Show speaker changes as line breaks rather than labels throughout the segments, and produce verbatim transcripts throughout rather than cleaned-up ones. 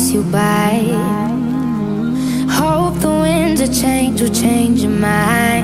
pass you by. Hope the winds of change will change your mind.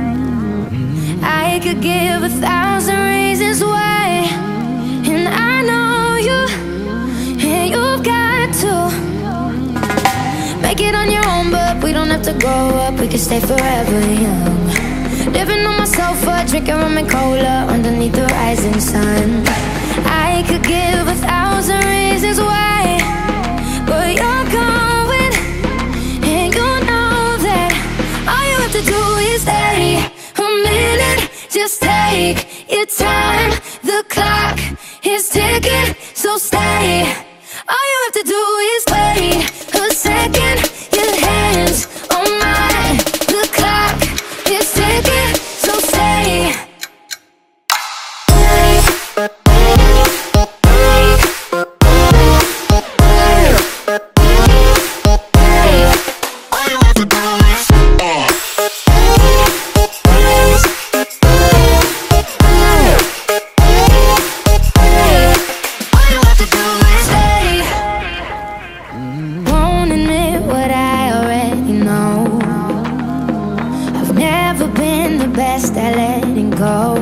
I could give a thousand reasons why, and I know you, and you've got to make it on your own, but we don't have to grow up, we can stay forever young. Living on my sofa, drinking rum and cola underneath the rising sun. I could give a thousand reasons why, but you're going, and you know that all you have to do is stay a minute. Just take your time, the clock is ticking, so stay. All you have to do is wait a second. Your hands on mine, the clock is ticking, so stay. Best at letting go.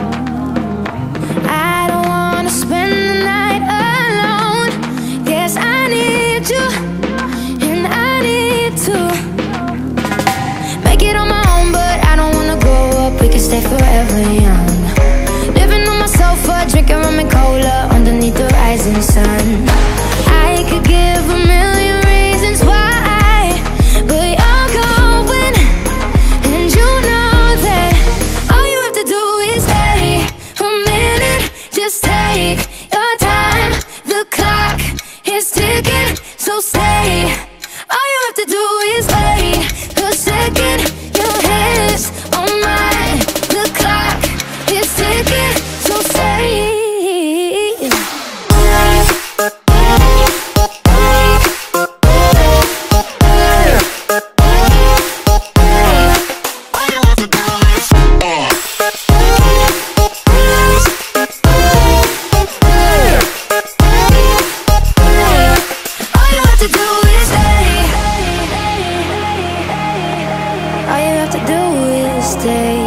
I don't wanna spend the night alone. Yes, I need you, and I need to make it on my own, but I don't wanna grow up, we can stay forever young. Living on my sofa, drinking rum and cola underneath the rising sun. I could give a million reasons why, but you're going, and you know just take your time, the clock is ticking, so stay. All you have to do is wait a second. Your hands on mine, the clock is ticking, so stay. All you have to do is stay.